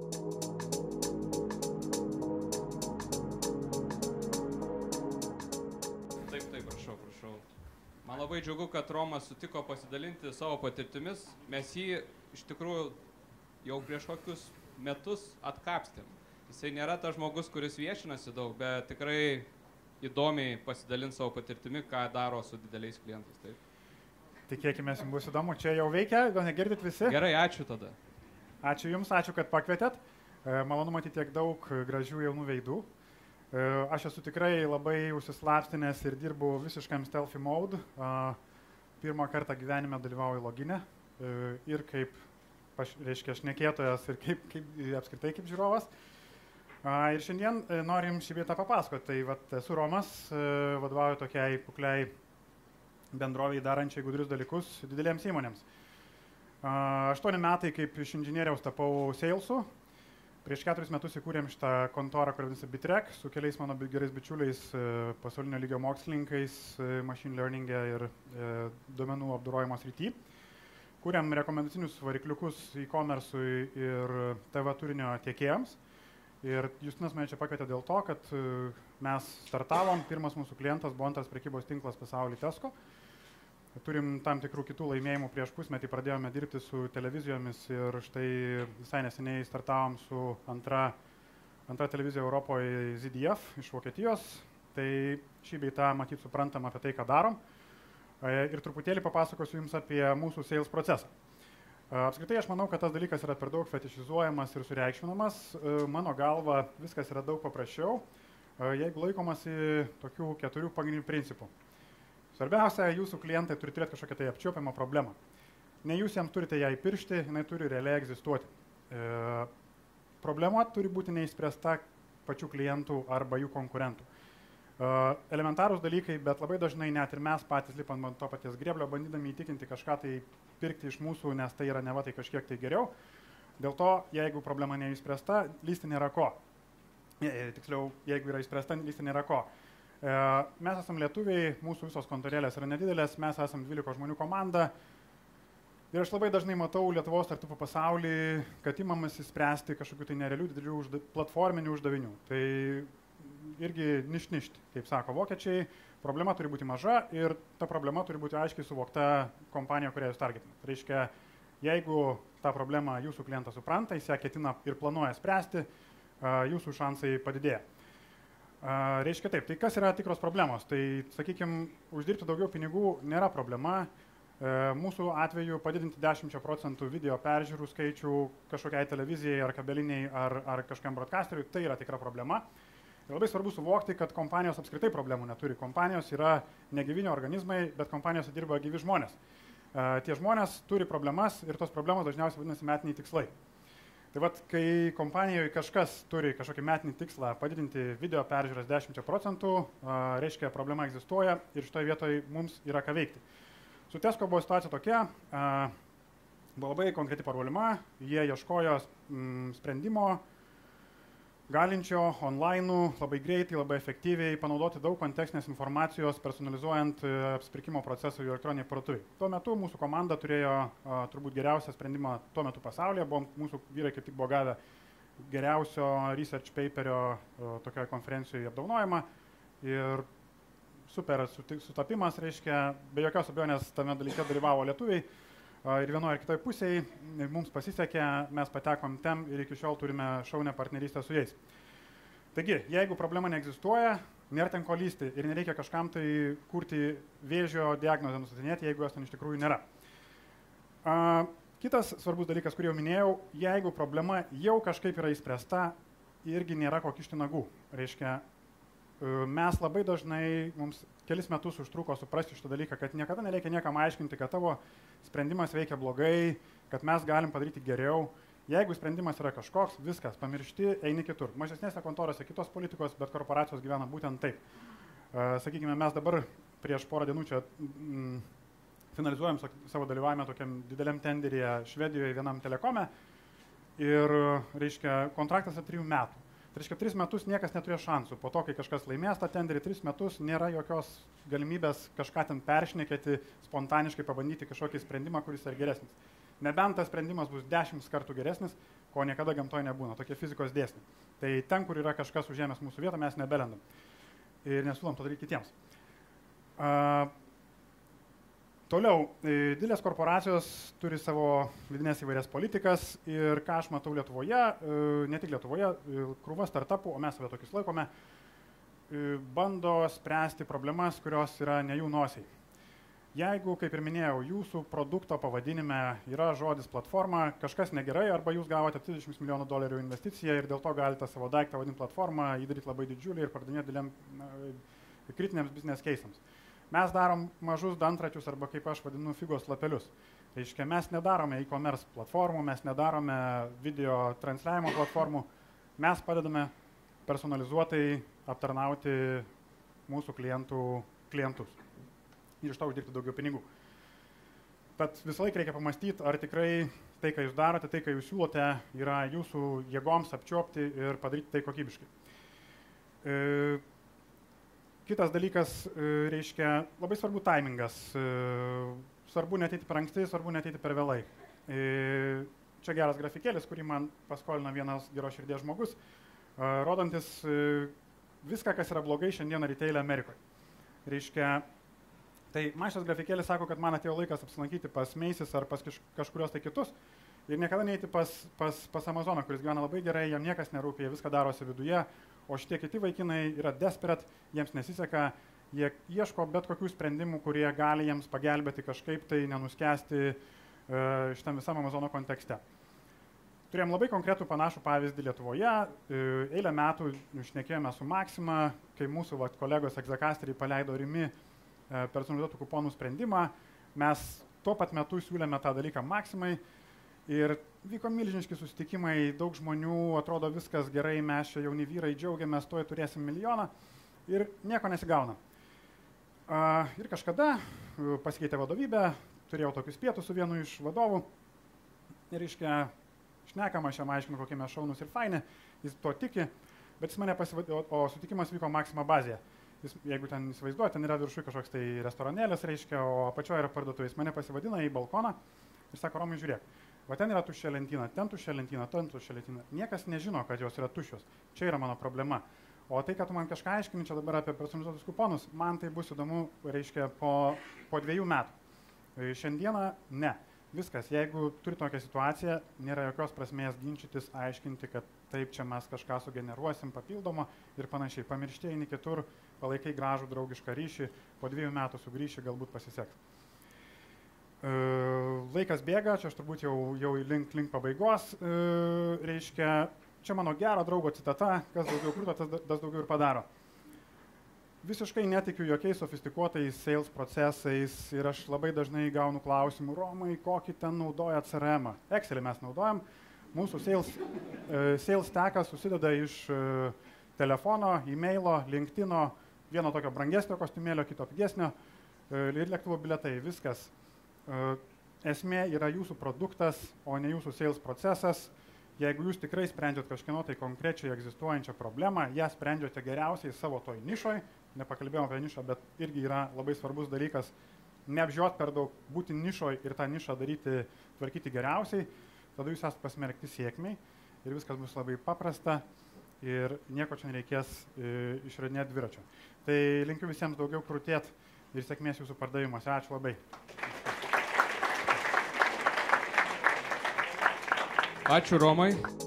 Taip, prašau. Man labai džiugu, kad Romas sutiko pasidalinti savo patirtimis. Mes jį iš tikrųjų jau prieš kokius metus atkapstėm. Jisai nėra tas žmogus, kuris viešinasi daug, bet tikrai įdomiai pasidalins savo patirtimi, ką daro su dideliais klientais. Taip. Tikėkime, jums bus įdomu. Čia jau veikia, gal negirdit visi? Gerai, ačiū tada. Ačiū Jums, ačiū, kad pakvietėt. Malonu matyti tiek daug gražių jaunų veidų. Aš esu tikrai labai užsislapstinęs ir dirbu visiškam stealthy mode. Pirmą kartą gyvenime dalyvauju logine ir kaip, reiškia, šnekėtojas ir apskritai kaip žiūrovas. Ir šiandien norim šį vietą papasakoti. Tai esu Romas, vadovauju tokiai kukliai bendroviai darančiai gudrius dalykus didelėms įmonėms. 8 metai kaip iš inžinieriaus tapau salesu. Prieš 4 metus įkūrėm šitą kontorą, kur vadinasi Bitrek, su keliais mano gerais bičiuliais, pasaulinio lygio mokslininkais, machine learning ir duomenų apdorojimo srity. Kūrėm rekomendacinius varikliukus e-commerce'ui ir TV turinio tiekėjams. Ir Justinas mane čia pakvietė dėl to, kad mes startavom, pirmas mūsų klientas buvo antras prekybos tinklas pasaulyje Tesco. Turim tam tikrų kitų laimėjimų, prieš pusmetį pradėjome dirbti su televizijomis ir štai visai neseniai startavom su antra televizija Europoje ZDF iš Vokietijos. Tai šį bei tą matyt suprantam apie tai, ką darom. Ir truputėlį papasakosiu Jums apie mūsų sales procesą. Apskritai aš manau, kad tas dalykas yra per daug fetišizuojamas ir sureikšminamas. Mano galva viskas yra daug paprasčiau, jeigu laikomasi tokių 4 pagrindinių principų. Svarbiausia, jūsų klientai turi turėti kažkokią tai apčiuopiamą problemą. Ne jūs jiems turite ją įpiršti, jinai turi realiai egzistuoti. Problema turi būti neišspręsta pačių klientų arba jų konkurentų. Elementarūs dalykai, bet labai dažnai net ir mes patys lipam ant to paties grėblio, bandydami įtikinti kažką tai pirkti iš mūsų, nes tai yra neva tai kažkiek tai geriau. Dėl to, jeigu problema neišspręsta, lysti nėra ko. Tiksliau, jeigu yra išspręsta, lysti nėra ko. Mes esam lietuviai, mūsų visos kontorėlės yra nedidelės, mes esam 12 žmonių komanda ir aš labai dažnai matau Lietuvos startupų pasaulį, kad imamasi spręsti kažkokių tai nerealių didelių platforminių uždavinių. Tai irgi ništi, kaip sako vokiečiai, problema turi būti maža ir ta problema turi būti aiškiai suvokta kompanija, kurią jūs targetinate. Tai reiškia, jeigu tą problemą jūsų klientas supranta, jis ją ketina ir planuoja spręsti, jūsų šansai padidėja. Reiškia taip, tai kas yra tikros problemos? Tai, sakykime, uždirbti daugiau pinigų nėra problema. Mūsų atveju padidinti 10% video peržiūrų skaičių kažkokiai televizijai ar kabeliniai ar kažkam broadcasteriui, tai yra tikra problema. Ir labai svarbu suvokti, kad kompanijos apskritai problemų neturi. Kompanijos yra negyviniai organizmai, bet kompanijose dirba gyvi žmonės. Tie žmonės turi problemas ir tos problemos dažniausiai vadinasi metiniai tikslai. Tai vat, kai kompanijoje kažkas turi kažkokį metinį tikslą padidinti video peržiūras 10%, reiškia, problema egzistuoja ir šitoje vietoje mums yra ką veikti. Su Tesco buvo situacija tokia, buvo labai konkreti problema, jie ieškojo sprendimo galinčio online labai greitai, labai efektyviai panaudoti daug kontekstinės informacijos, personalizuojant apsipirkimo procesą jų elektroniniai parduotuvei. Tuo metu mūsų komanda turėjo turbūt geriausią sprendimą tuo metu pasaulyje. Mūsų vyrai kaip tik buvo gavę geriausio research paperio tokioje konferencijoje apdovanojimą. Ir super sutapimas, reiškia, be jokios abejonės tame dalyke dalyvavo lietuviai. Ir vienoje ir kitoje pusėje mums pasisekė, mes patekom ten ir iki šiol turime šaunę partnerystę su jais. Taigi, jeigu problema neegzistuoja, nėra ten ko lysti ir nereikia kažkam tai kurti vėžio diagnozę nustatinėti, jeigu jos ten iš tikrųjų nėra. Kitas svarbus dalykas, kurį jau minėjau, jeigu problema jau kažkaip yra išspręsta, irgi nėra ko kišti nagų. Reiškia, mes labai dažnai, mums kelis metus užtruko suprasti šitą dalyką, kad niekada nereikia niekam aiškinti, kad tavo sprendimas veikia blogai, kad mes galim padaryti geriau. Jeigu sprendimas yra kažkoks, viskas, pamiršti, eini kitur. Mažesnėse kontorose kitos politikos, bet korporacijos gyvena būtent taip. Sakykime, mes dabar prieš porą dienų čia finalizuojam savo dalyvavimą tokiam dideliam tenderyje Švedijoje vienam telekome ir, reiškia, kontraktas 3 metų. Tai reiškia, 3 metus niekas neturėjo šansų. Po to, kai kažkas laimės tą tenderį, 3 metus nėra jokios galimybės kažką ten peršnekėti, spontaniškai pabandyti kažkokį sprendimą, kuris yra geresnis. Nebent tas sprendimas bus 10 kartų geresnis, ko niekada gamtoje nebūna, tokie fizikos dėsniai. Tai ten, kur yra kažkas užėmęs mūsų vietą, mes nebelendam ir nesiūlom to daryti kitiems. Toliau, didelės korporacijos turi savo vidinės įvairias politikas ir ką aš matau Lietuvoje, ne tik Lietuvoje, krūva startupų, o mes save tokius laikome, bando spręsti problemas, kurios yra ne jų nosiai. Jeigu, kaip ir minėjau, jūsų produkto pavadinime yra žodis platforma, kažkas negerai, arba jūs gavote $30 milijonų investiciją ir dėl to galite savo daiktą vadinti platformą, jį daryti labai didžiulį ir pardavinėti kritiniams business case'ams. Mes darom mažus dantračius arba, kaip aš vadinu, figos lapelius. Reiškia, mes nedarome e-commerce platformų, mes nedarome video transliavimo platformų, mes padedame personalizuotai aptarnauti mūsų klientus ir iš to uždirbti daugiau pinigų. Tad visą laiką reikia pamastyti, ar tikrai tai, ką jūs darote, tai, ką jūs siūlote, yra jūsų jėgoms apčiuopti ir padaryti tai kokybiškai. Kitas dalykas, reiškia, labai svarbu timingas. Svarbu neateiti per anksti, svarbu neateiti per vėlai. Čia geras grafikėlis, kurį man paskolino vienas geros širdies žmogus, rodantis viską, kas yra blogai šiandieną retail'e Amerikoje. Reiškia, tai man šitas grafikėlis sako, kad man atėjo laikas apsilankyti pas Macy's ar pas kažkurios tai kitus ir niekada neiti pas Amazoną, kuris gyvena labai gerai, jam niekas nerūpia, jie viską darosi viduje, o šitie kiti vaikinai yra desperate, jiems nesiseka, jie ieško bet kokių sprendimų, kurie gali jiems pagelbėti kažkaip tai nenuskesti šitam visam Amazono kontekste. Turėjom labai konkretų panašų pavyzdį Lietuvoje. Eilę metų šnekėjome su Maxima, kai mūsų kolegos egzekasteriai paleido Rimi personalizuotų kuponų sprendimą. Mes tuo pat metu siūlėme tą dalyką Maximai ir vyko milžiniški susitikimai, daug žmonių, atrodo viskas gerai, mes čia jauni vyrai džiaugiamės, tuoj turėsim milijoną ir nieko nesigauna. Ir kažkada pasikeitė vadovybė, turėjau tokius pietus su vienu iš vadovų ir reiškia, šnekama, aš jam aiškinu, kokie mes šaunus ir faini, jis to tiki, bet jis mane pasivadino, o sutikimas vyko Maxima bazėje. Jeigu ten įsivaizduoja, ten yra viršui kažkoks tai restoranėlis, reiškia, o apačioje yra parduotuvė. Jis mane pasivadina į balkoną ir sako, Romai, žiūrėk, va ten yra tuščia lentyna, ten tuščia lentyna, ten tuščia lentyna. Niekas nežino, kad jos yra tuščios. Čia yra mano problema. O tai, kad tu man kažką aiškini čia dabar apie personalizuotus kuponus, man tai bus įdomu, reiškia, po 2 metų. Šiandieną ne. Viskas, jeigu turi tokią situaciją, nėra jokios prasmės ginčytis, aiškinti, kad taip čia mes kažką sugeneruosim papildomą ir panašiai. Pamiršti eini kitur, palaikai gražų draugišką ryšį, po 2 metų sugrįši, galbūt pasiseks. Laikas bėga, čia aš turbūt jau link pabaigos. Reiškia, čia mano gero draugo citata, kas daugiau kruta, tas daugiau ir padaro. Visiškai netikiu jokiais sofistikuotais sales procesais ir aš labai dažnai gaunu klausimų, Romai, kokį ten naudoja CRM-ą. Excelį mes naudojam. Mūsų sales stackas susideda iš telefono, e-mailo, LinkedIno, vieno tokio brangesnio kostiumėlio, kito pigesnio ir lėktuvo biletai, viskas. Esmė yra jūsų produktas, o ne jūsų sales procesas. Jeigu jūs tikrai sprendžiat kažkieno tai konkrečiai egzistuojančią problemą, ją sprendžiate geriausiai savo toj nišoj, nepakalbėjom apie nišą, bet irgi yra labai svarbus dalykas neapžiūrėti per daug, būti nišoj ir tą nišą tvarkyti geriausiai, tada jūs esate pasmerkti sėkmiai ir viskas bus labai paprasta ir nieko čia nereikės išradinėti dviračio. Tai linkiu visiems daugiau krūtėti ir sėkmės jūsų pardavimuose. Ačiū labai. Ačiū Romai.